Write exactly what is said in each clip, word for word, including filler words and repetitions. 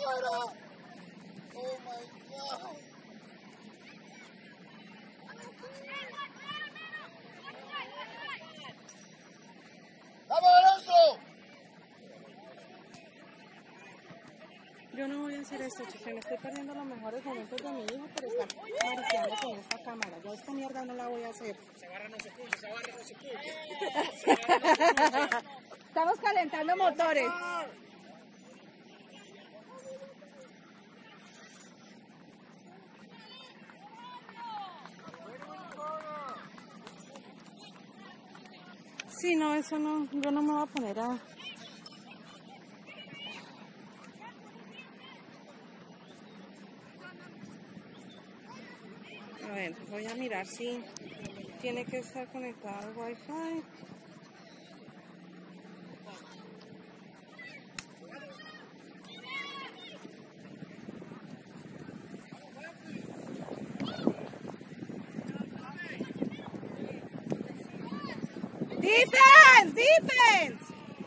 afuera. Oh my God. ¡Vamos, Alonso! Yo no voy a hacer esto, chicos. Me estoy perdiendo los mejores momentos de mi hijo por estar mariqueando con esta cámara. Yo esta mierda no la voy a hacer. Se barra no se puye, se barra no se puye. Estamos calentando motores. Sí, no, eso no, yo no me voy a poner a... A ver, voy a mirar si tiene que estar conectado al Wi-Fi. ¡Defense! ¡Defense!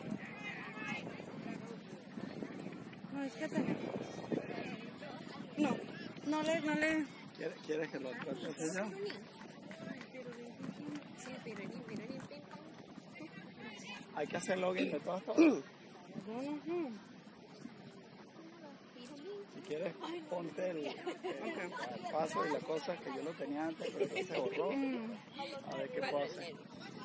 No, es que tengo... No, no le... No le... ¿Quieres, ¿Quieres que lo trate yo? Hay que hacer login de todas cosas. Si quieres, ponte el, el, el paso y las cosas que yo lo tenía antes, pero que se borró. A ver qué puedo hacer.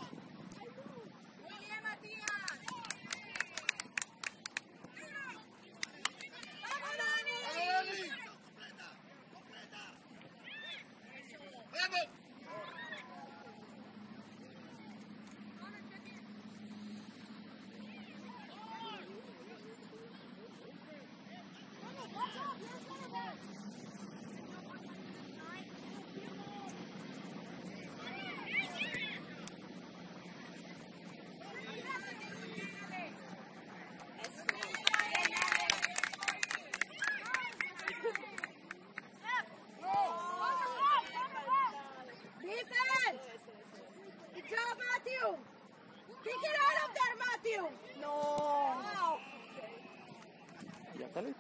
¿Ya está listo?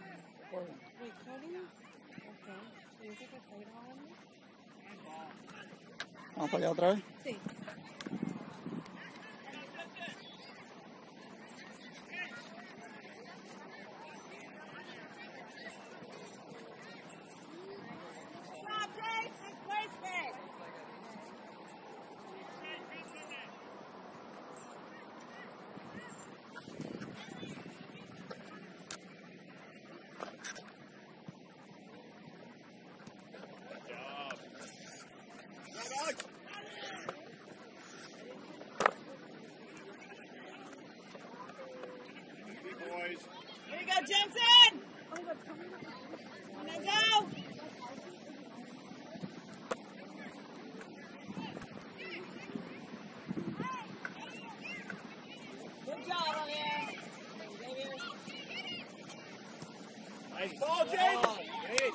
¿Vamos para allá otra vez? Sí. Here you go, Jensen! Let's go! Good job, Javier. Nice ball, James! Great.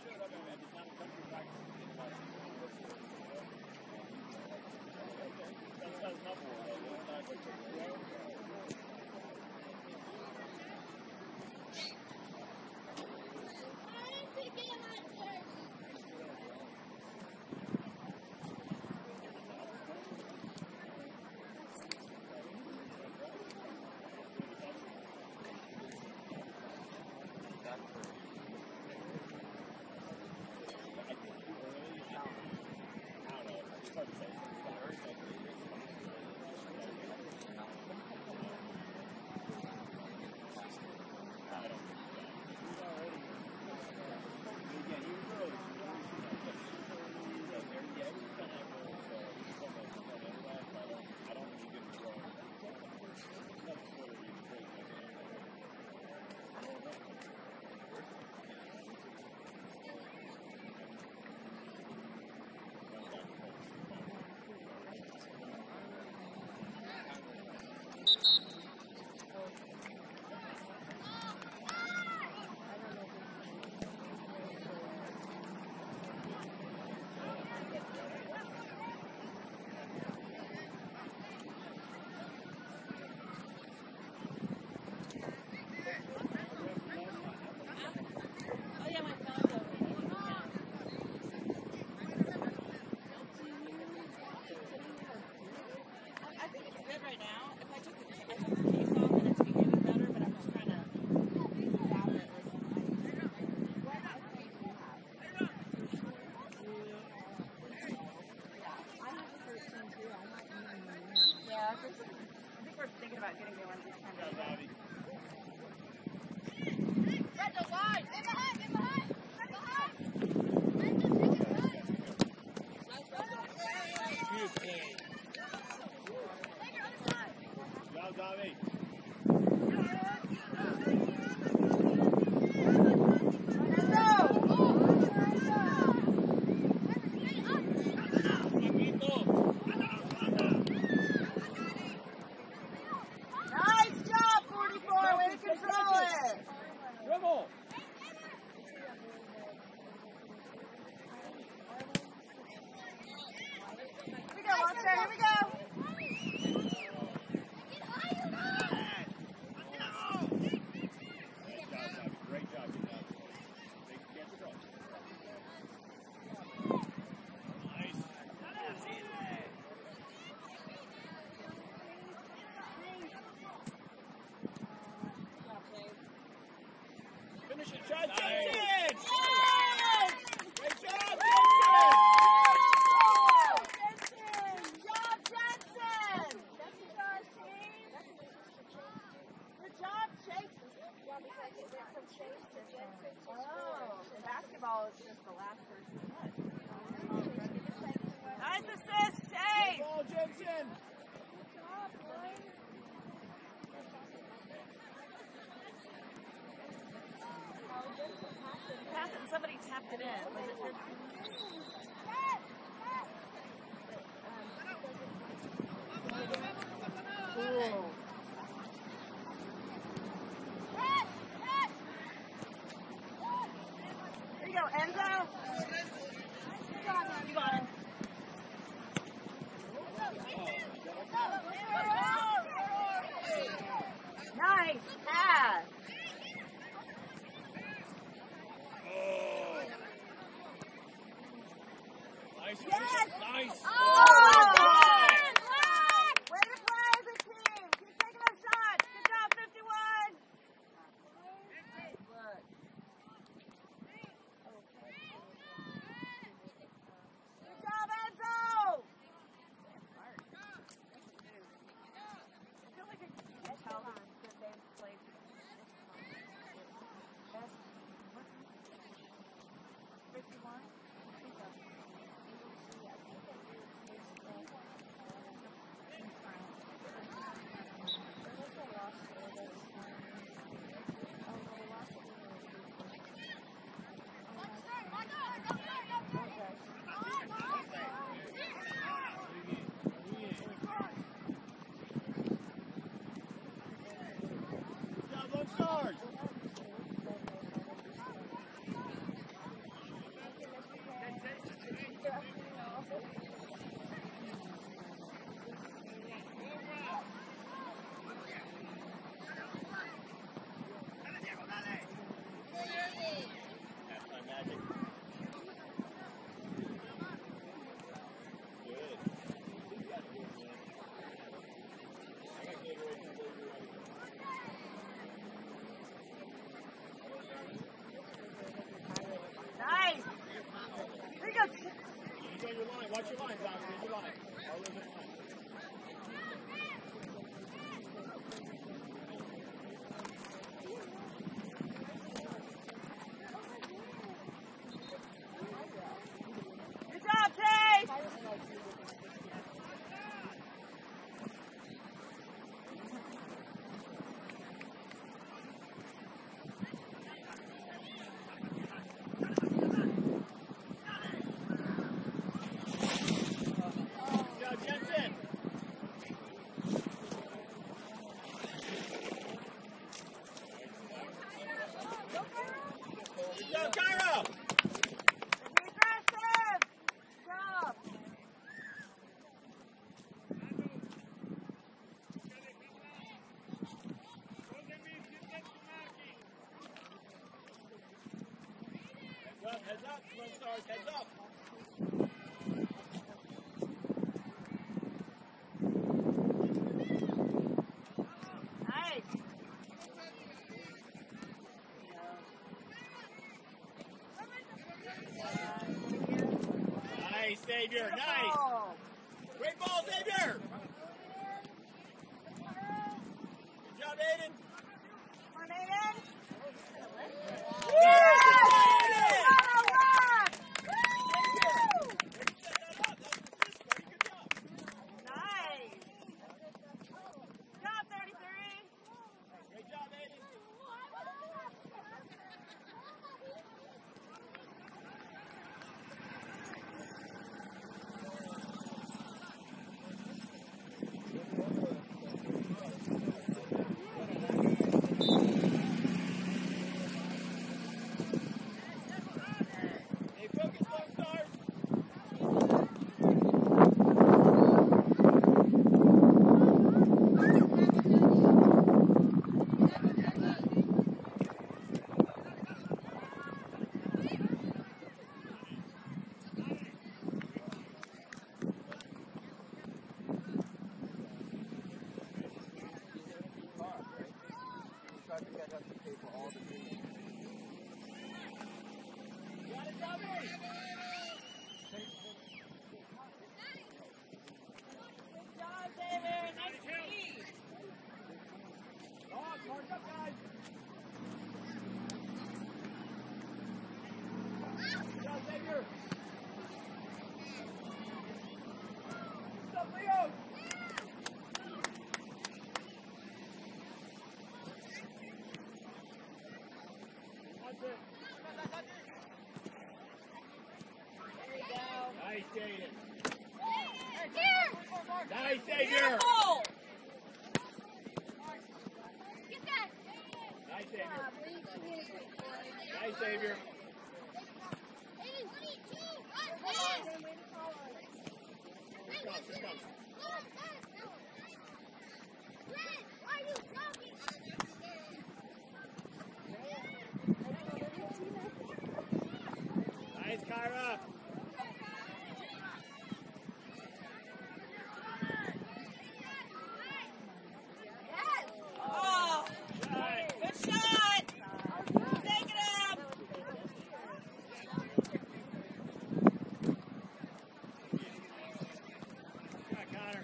Somebody tapped it in. Was it for... Cool. There you go, Enzo. You got it. Nice pass. Yes! Nice! Oh, oh God! Way to play as a team! Keep taking those shots! Good job, fifty-one! Look. Good job, Enzo! I feel like I can tell that they've played best. fifty-one? I think so. up, Lone Stars, heads up. Nice. Nice, Xavier, nice. Great ball, Xavier. Good job, Aiden. Come on, Aiden. Yes! Nice. Good job, thirty-three. Great job, Aiden. Stay focused, Lone Stars. Try to get up to pay for all the things. Got it, Tommy. Good job, David. Nice speed. Come on, mark up, guys. Good job, Xavier. What's up, Leo? That's it. There you go. Nice, Jaden. Here. Nice, Xavier. Beautiful. Nice, Xavier. Nice, Xavier. Here comes, here comes. Nice, Kyra. Yes. Oh, Nice. good shot. Take it up. Come on, Connor.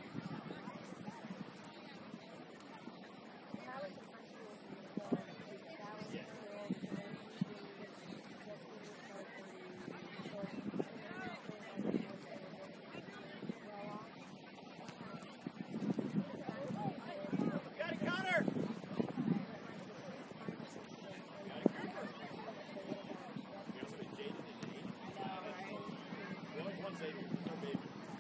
Got it, Connor. Got it, Cooper. You know what Jaden did to Aiden? The only one Xavier. No baby.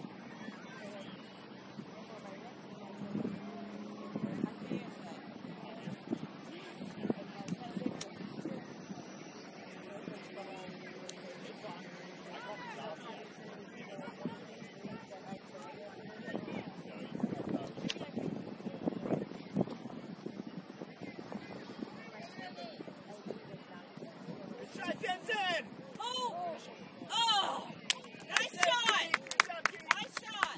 Good shot, Jensen! Oh. Oh. Nice shot. Nice shot.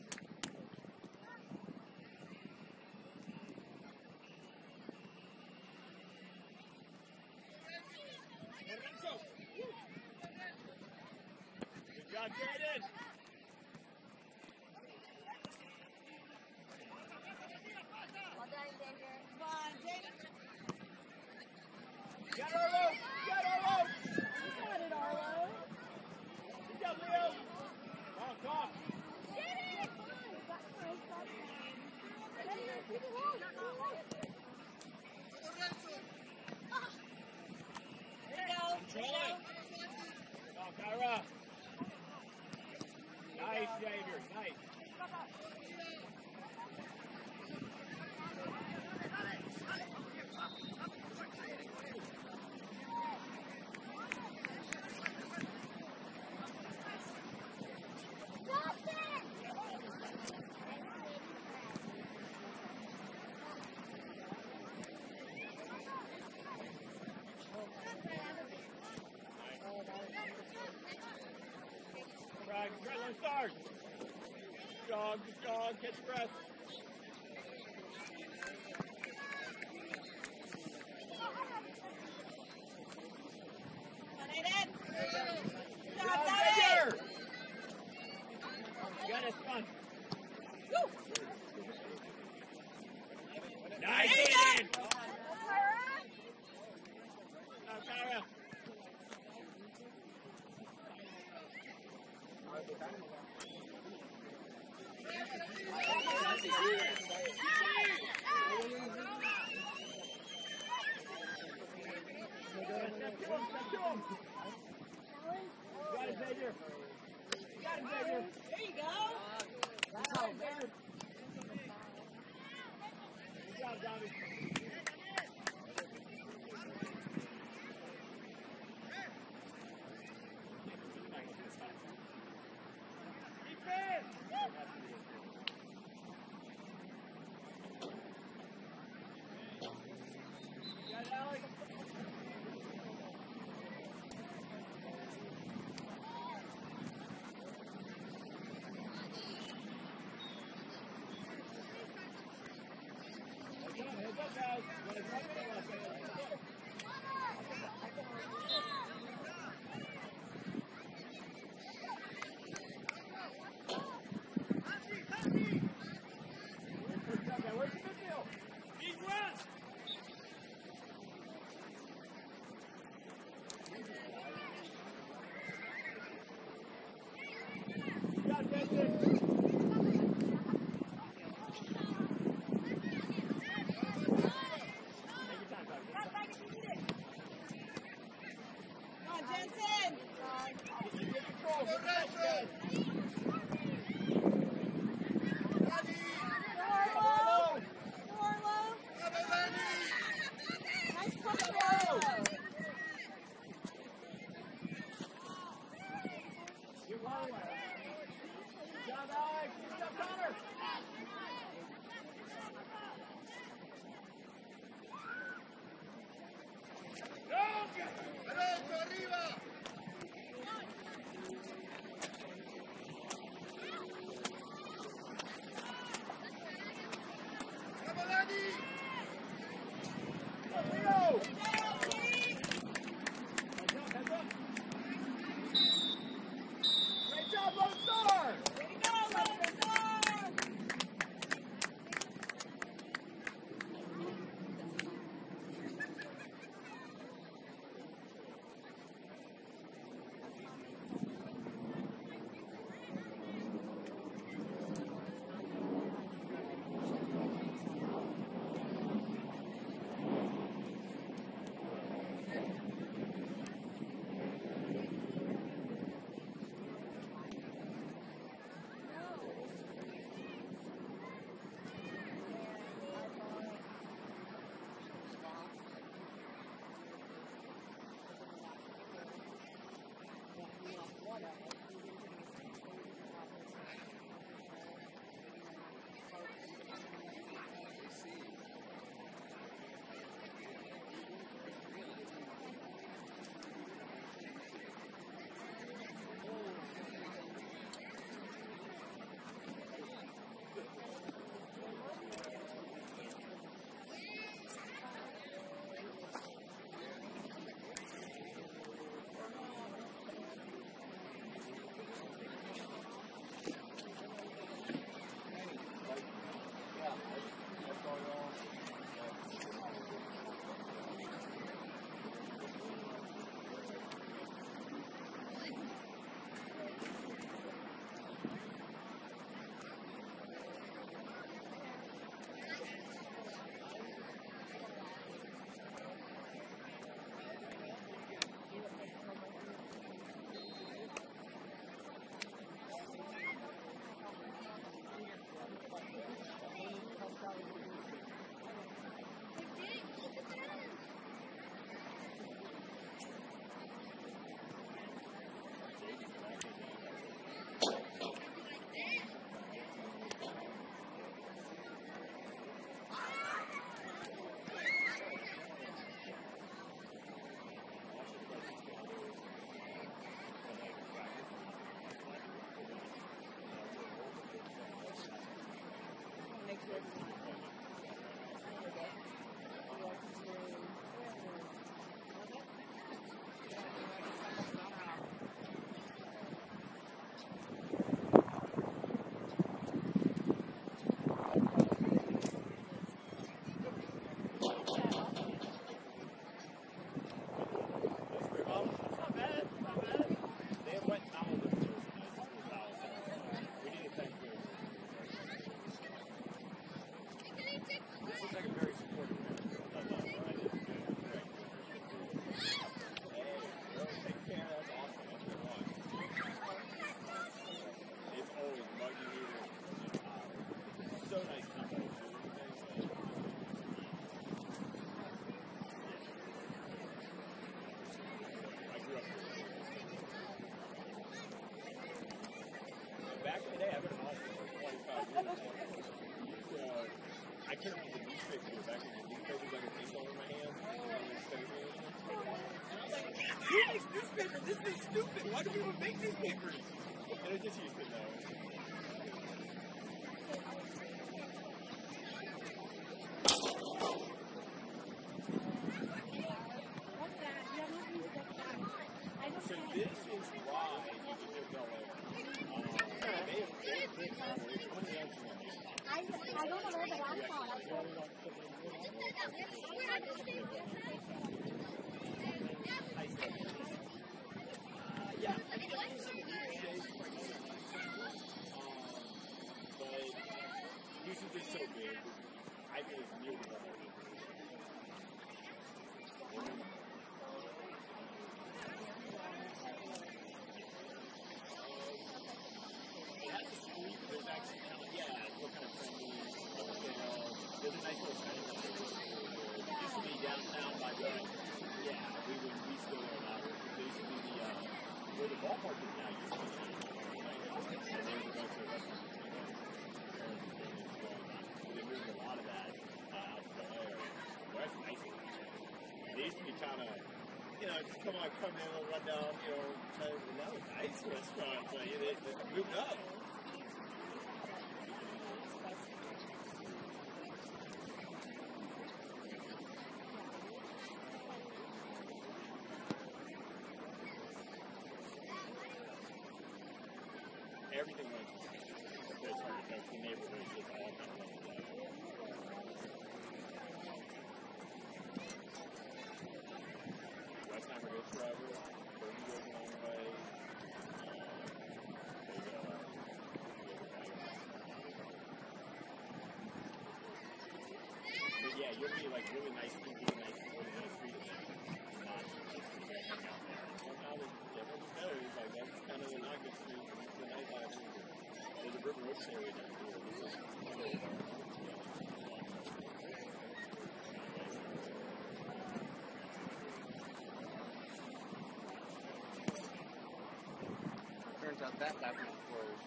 Good job, Jaden! Come on, David. Got Arlo! Got Arlo! You got it, Arlo. on, start. Jog, just jog, catch your breath. Got it, come on. Nice, Aiden. Now, Tyra. Got it, Xavier. Got it, Xavier. There you go. Wow, Xavier. Good job, Dobby. Who makes newspapers? This is stupid. Why do people make newspapers? And I just used to know. So this is why you can go over. I, I don't know where the last one. Yeah, I think that's some weird shape. But these are just so big. I think it's near the level. It has a street, but there's actually kind of, yeah, it's what kind of friendly. There's a nice little kind of it used to be downtown by the, yeah, we would, we still there now. There used to be the, uh, where the ballpark is now used to be. And there's a bunch of restaurants. They moved a lot of that uh, out to L A. Well, that's nice. They used to be kind of, you know, just come on, come in and run down, you know, kind of, that was nice restaurants. Like, they, they moved up. Everything went, it's hard to know, the neighborhoods just all kind of went together. Westheimer goes forever, Burton goes a long way. But yeah, you'll be like really nice, really nice, really nice street in there. Not just like hang out there. And somehow everyone knows, like that's kind of the not good street. There's a River Oaks area down here. Turns out that lap was closed.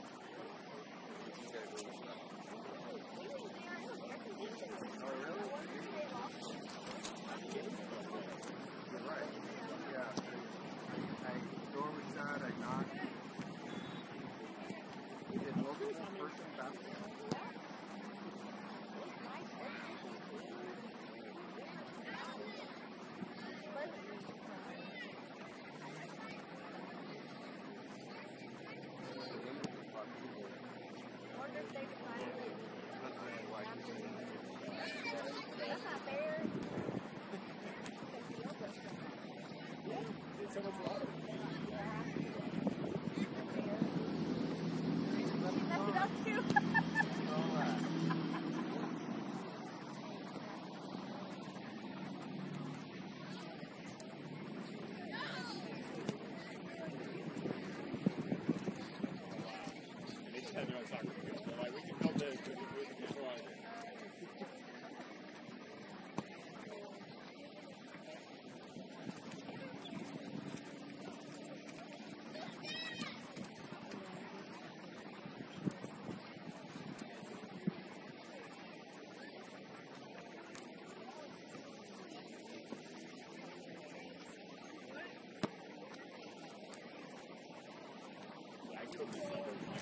Oh, really? You're right. Yeah. I, I door was shut, I knocked. Did Logan was the first one back? That's not fair. So much water. That's enough too. They just had their own soccer field. They're like, we can build this, we can do it, we can run it. I could be somewhere in my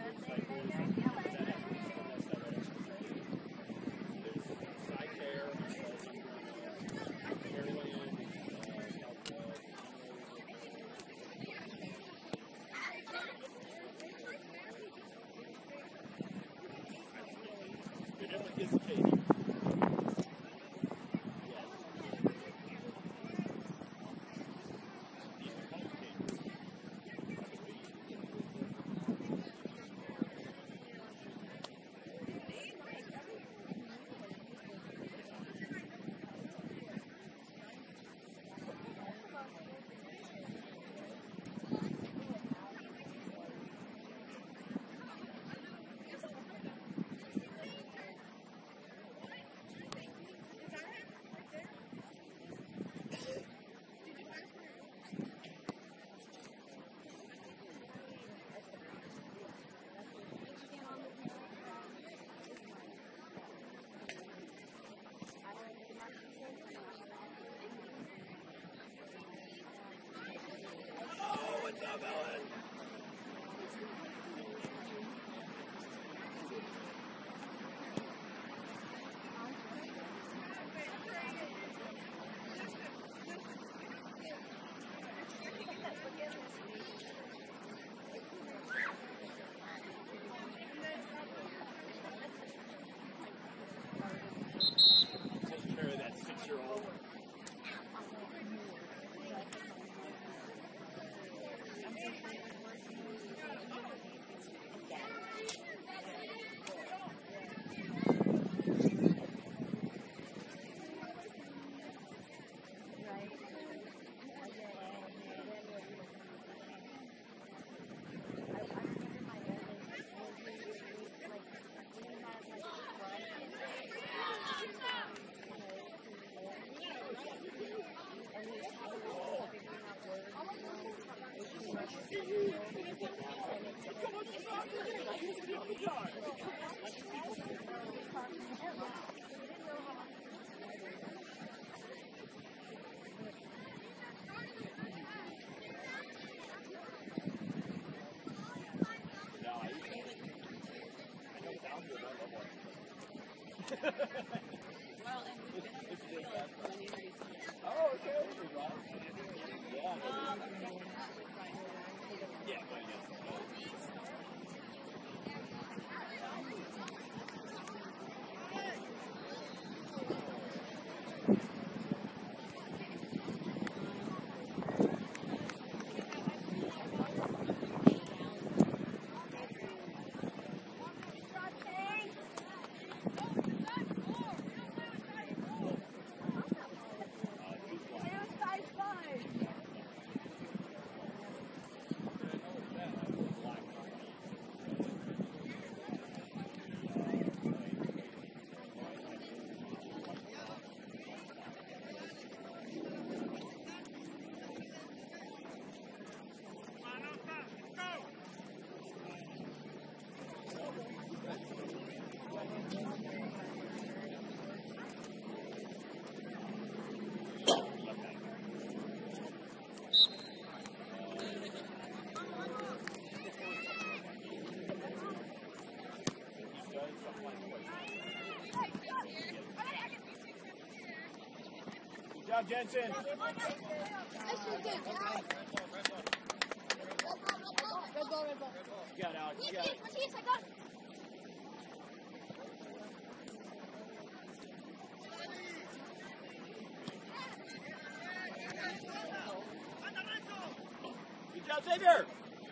There's side care. job, Jensen. You got it, Alex. You got it. Good job, Xavier.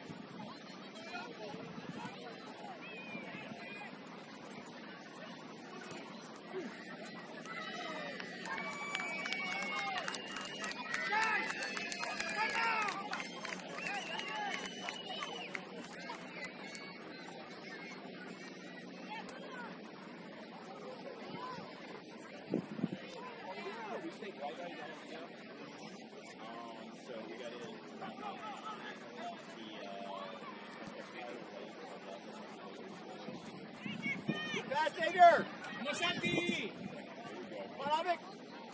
Fast, Xavier! Come on, Santi! Come on, Avik!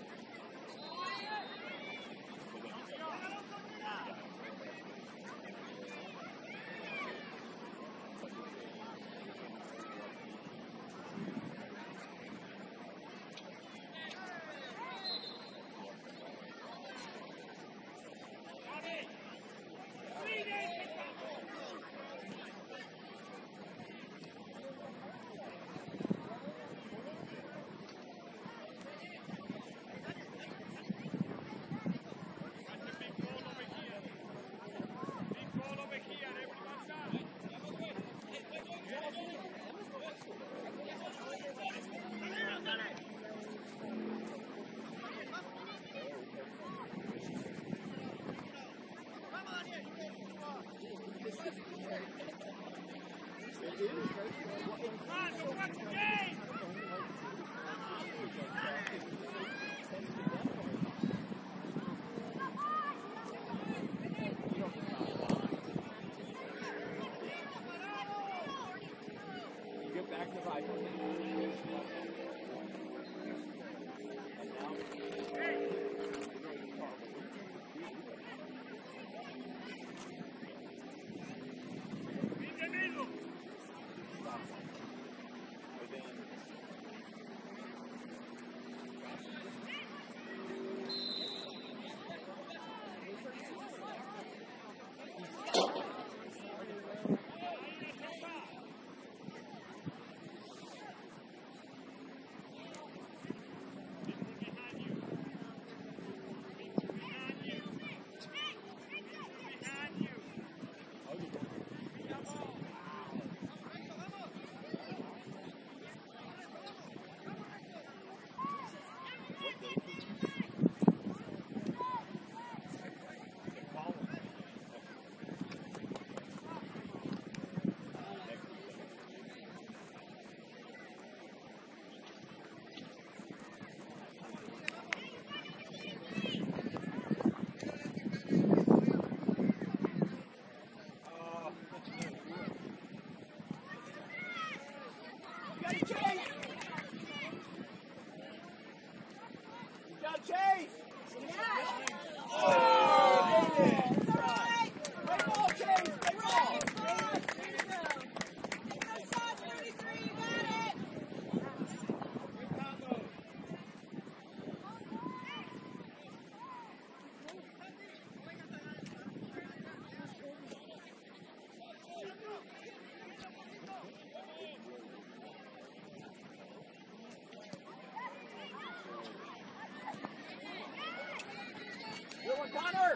Connor!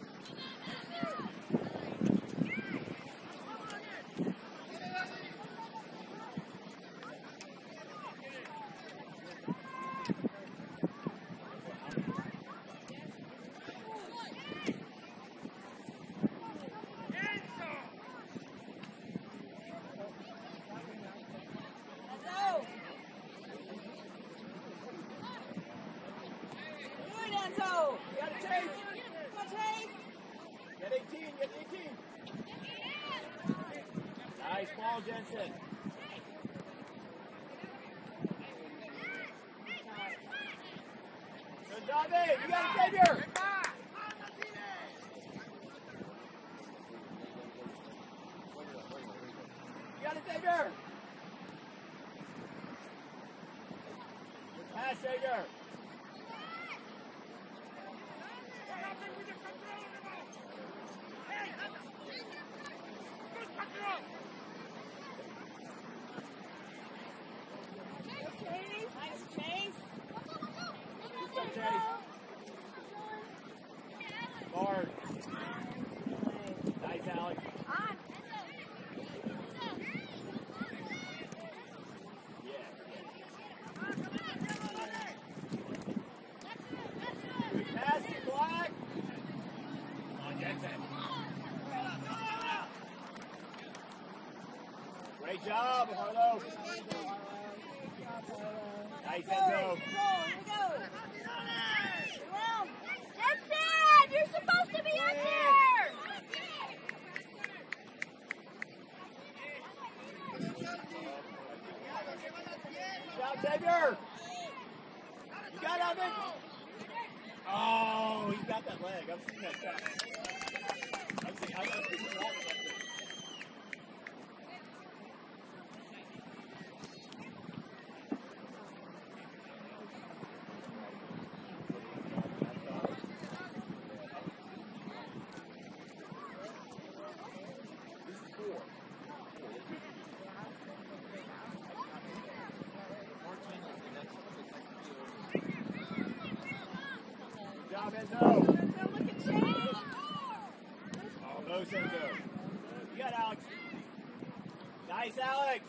Nice ball, Jensen. Good job, Dave. You got it, Xavier. You got it, Xavier. Good pass, Xavier. Chase. Guard. Nice, Alex. Good pass, Black. Come on, Jensen. Great job, Harlow. Nice, Enzo. Jensen, you're supposed to be up there. Good job, Xavier. You got it, Evan. Oh, he's got that leg. I've seen that shot. I've seen, I've seen that shot. Enzo. Enzo, look at Chase. Oh, no, Enzo. You got Alex. Nice, Alex.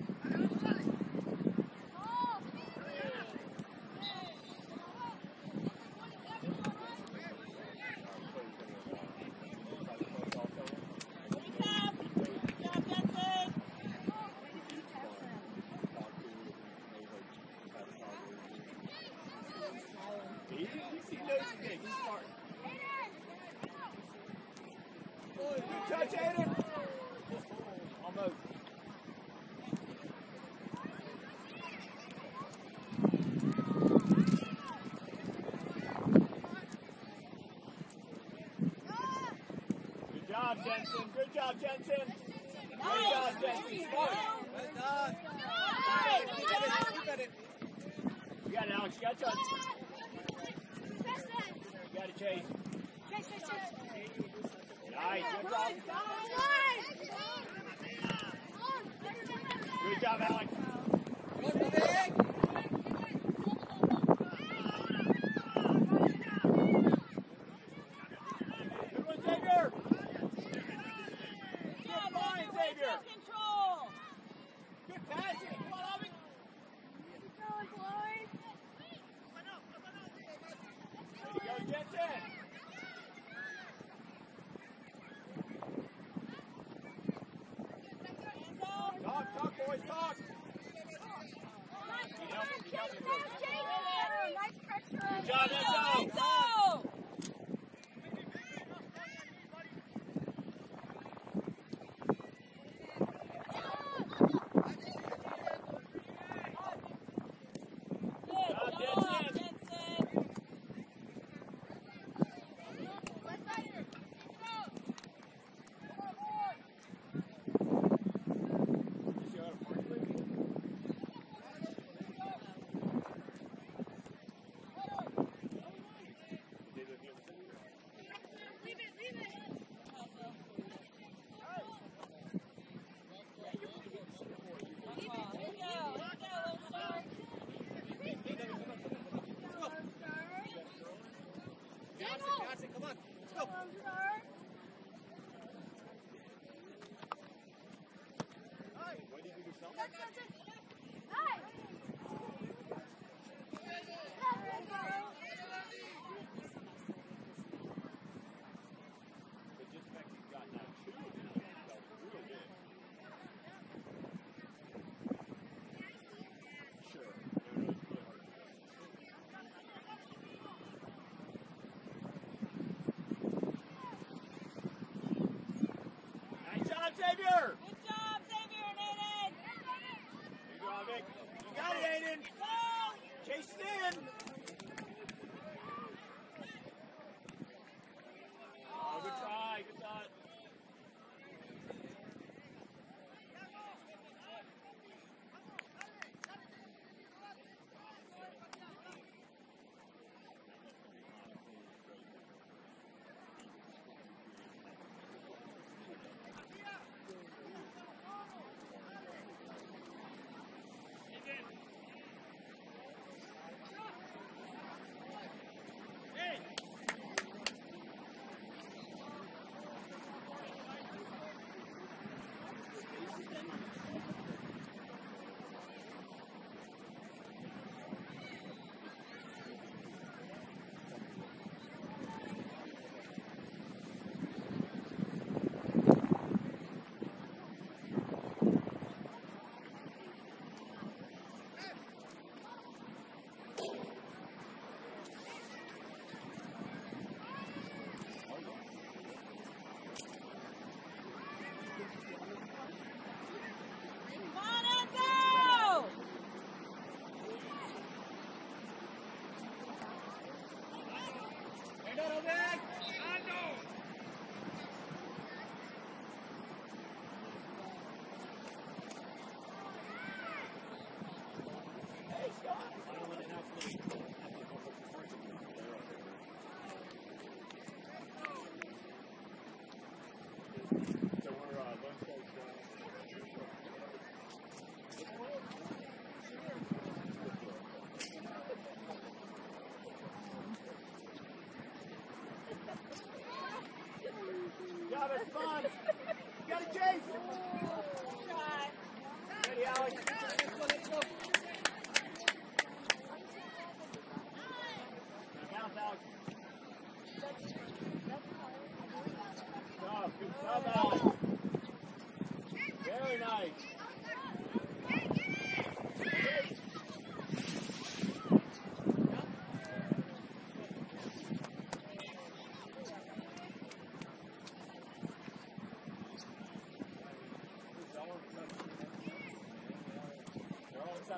Touch, Aiden. Almost. Good job, Jensen. Good job, Jensen. Good job, Jensen. Well done. You got it. You got it. You got it, Alex. You got it, touch. You got it, Chase. Chase, Chase, Chase. Nice. Good job. Good job, Alex. Good one, Xavier. Good line, Xavier. Control. Good passing. Come on, Abby. Keep going, boys. There you go, Jensen. Talk, talk, boys, talk. Good job, Enzo. Xavier! Good job, Xavier and Aiden!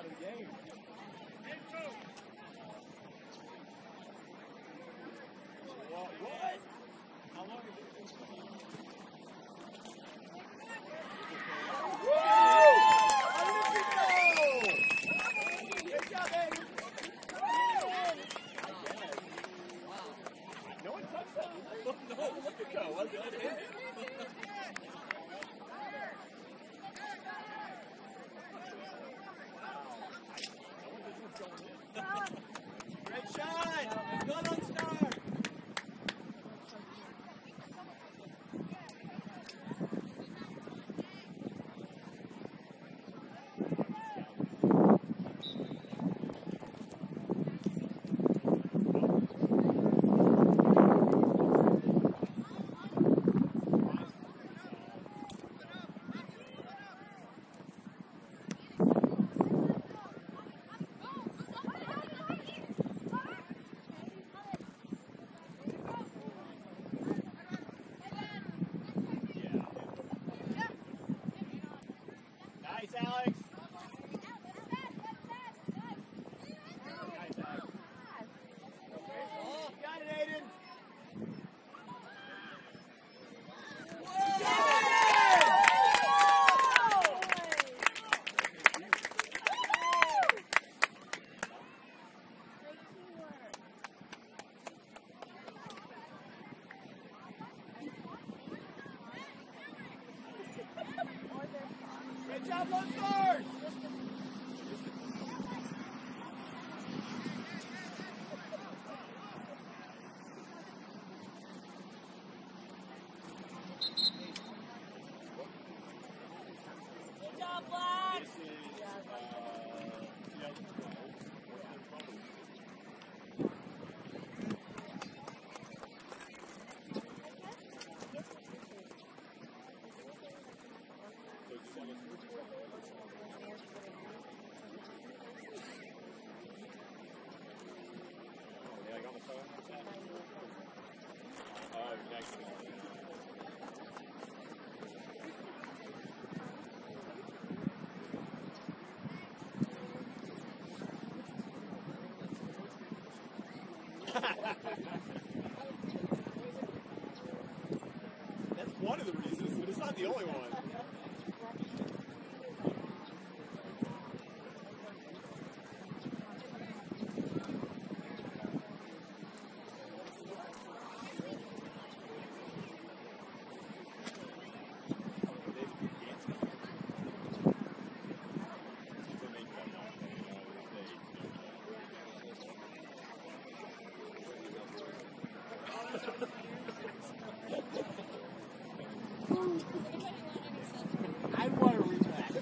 out of the game. What? What? How long is it? Good job, baby. No one touched that. No, look at go. Let's go. Great shot! Good on start! Alex. Nice, Alex. Oh, got it, Aiden. Good job, Lone Stars! Good job, Black! This is, uh, yeah, Oh, next one. That's one of the reasons, but it's not the only one. I want to read that.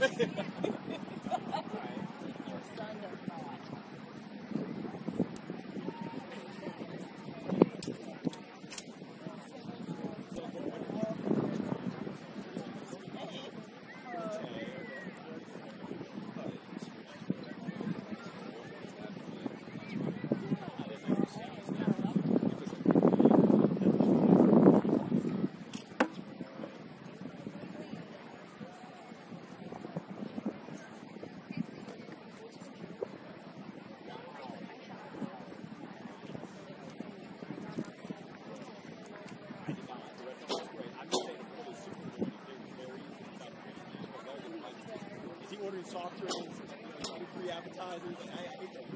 Ordering soft drinks, free appetizers, and I hate that.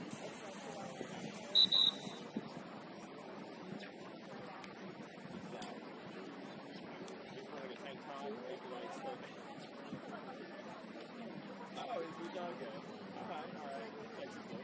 Oh, is he done good? Alright, alright. Texas look.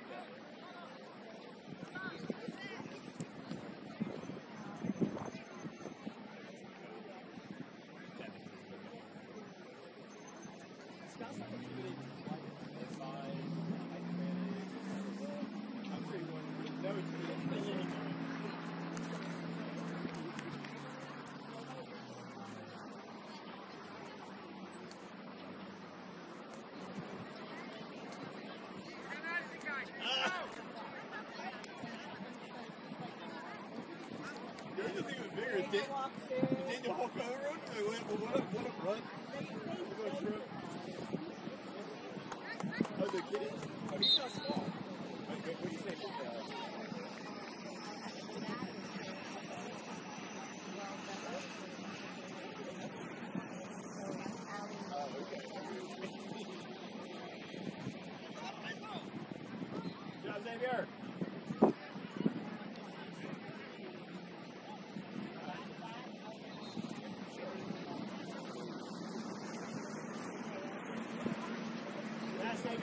Did, did you walk over him? What a, what a run. Oh, the kid.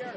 here.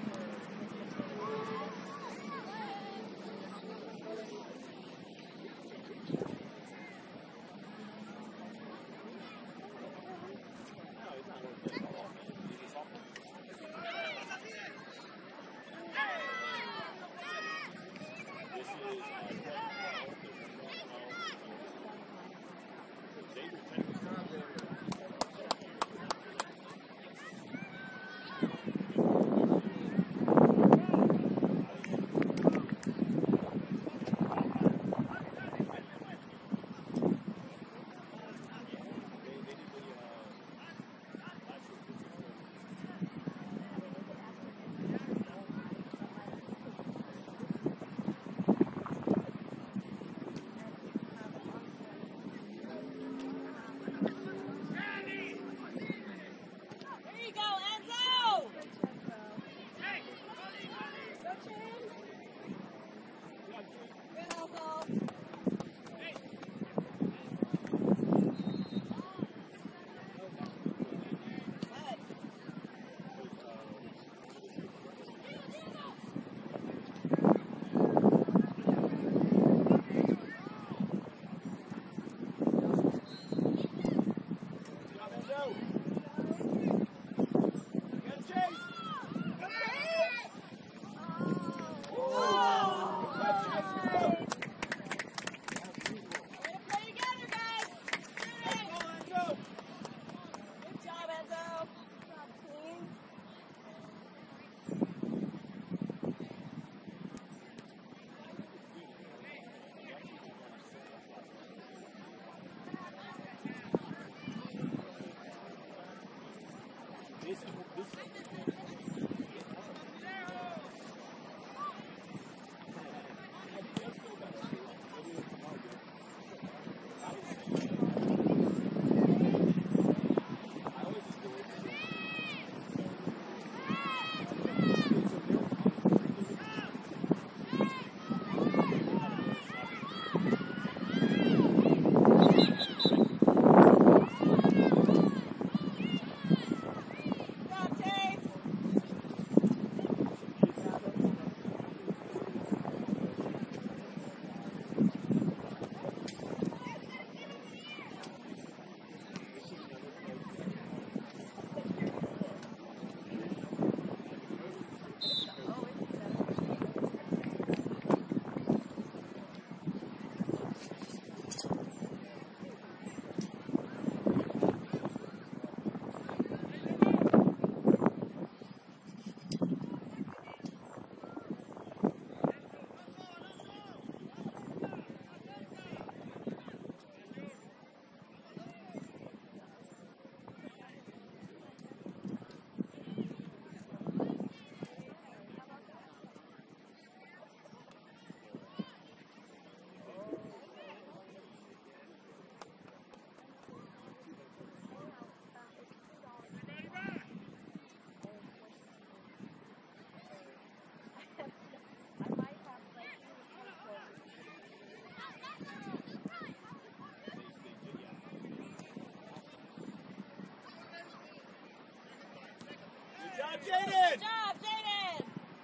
Jaden! Good job, Jaden!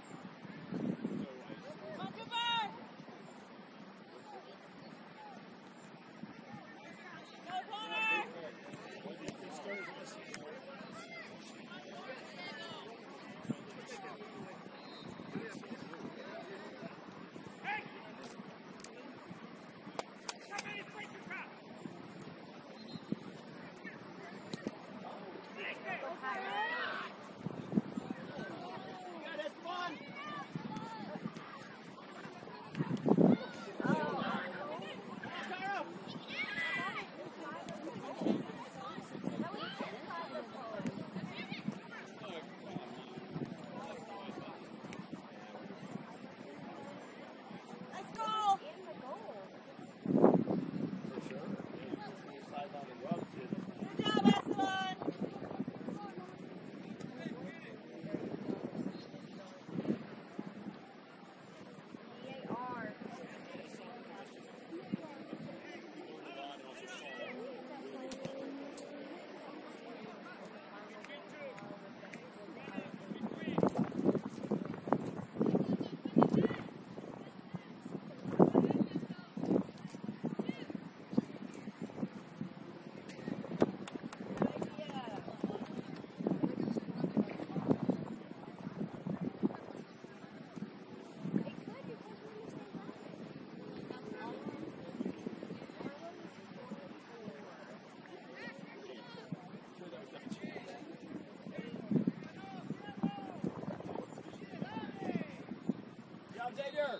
Come on, Cooper! Go, Connor! Job, Xavier.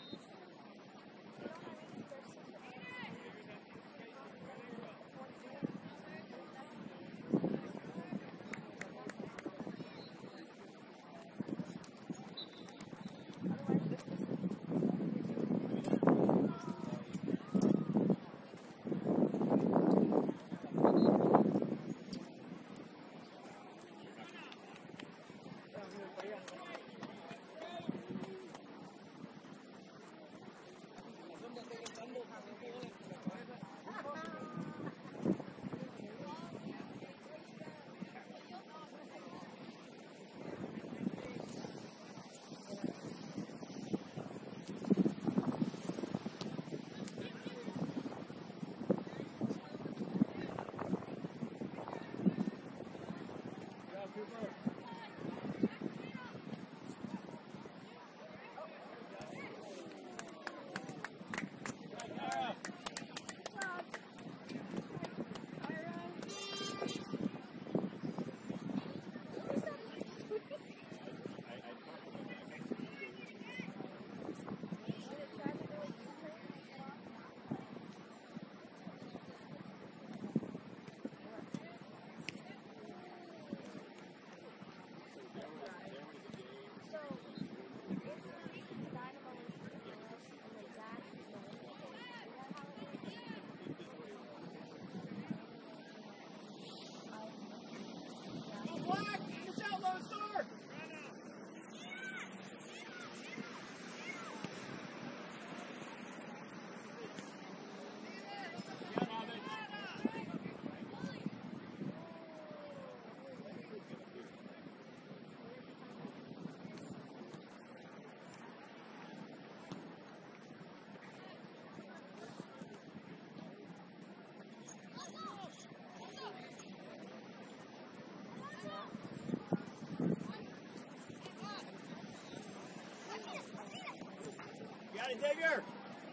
Got it, Xavier.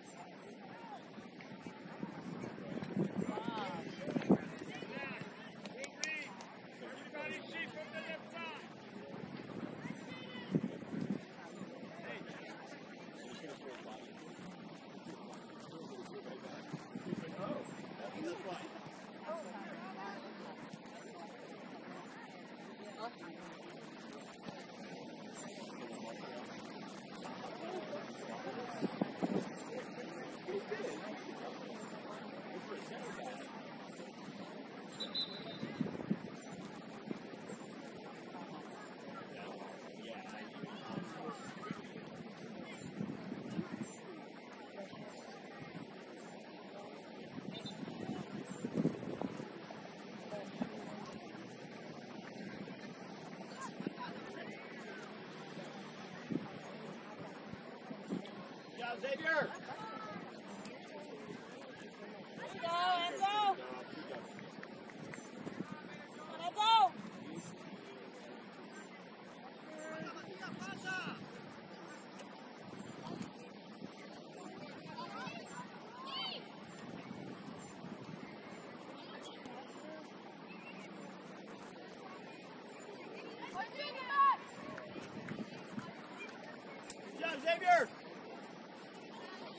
Xavier! Let's go, Enzo! Enzo! Job, Xavier!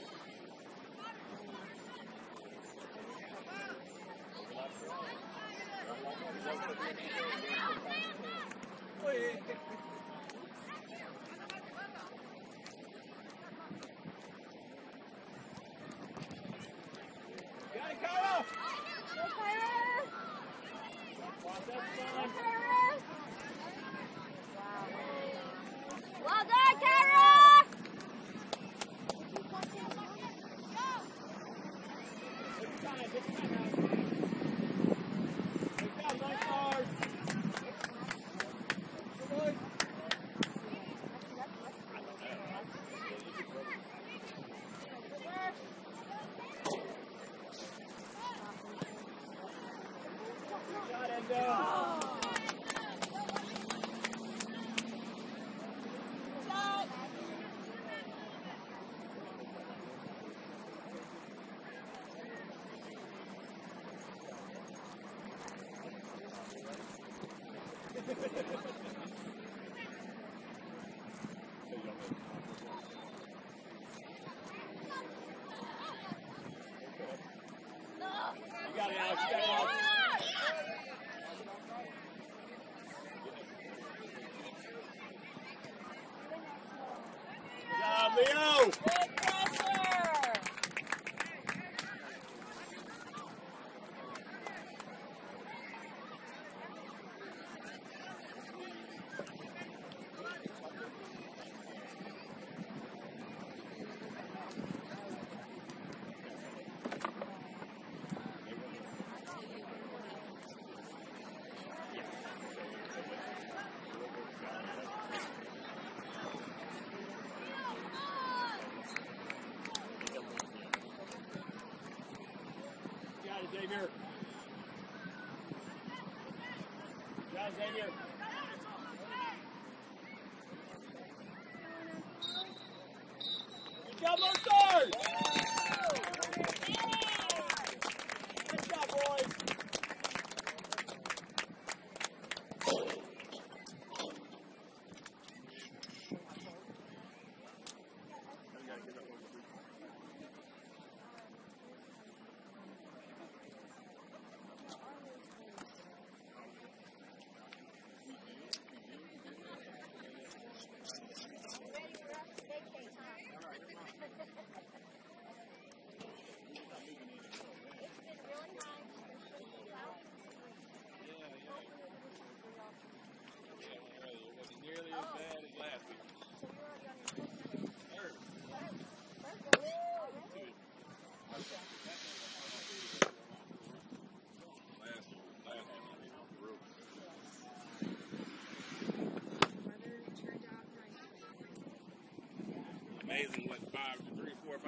Leo! Good pressure. Got it, Xavier. Got it, Xavier. Good job, on start! Good job, boys. Nearly as bad as last week. Third. Last, last one, amazing what five, three, four, five.